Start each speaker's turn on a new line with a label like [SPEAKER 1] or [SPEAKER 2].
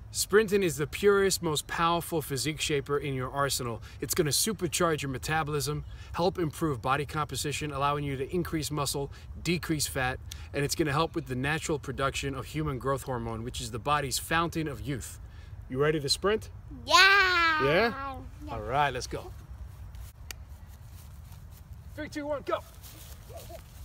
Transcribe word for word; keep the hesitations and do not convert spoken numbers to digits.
[SPEAKER 1] Sprinting is the purest, most powerful physique shaper in your arsenal. It's going to supercharge your metabolism, help improve body composition, allowing you to increase muscle, decrease fat, and it's going to help with the natural production of human growth hormone, which is the body's fountain of youth. You ready to sprint?
[SPEAKER 2] Yeah.
[SPEAKER 1] Yeah?
[SPEAKER 2] Yeah.
[SPEAKER 1] All right, let's go. Three, two, one, go.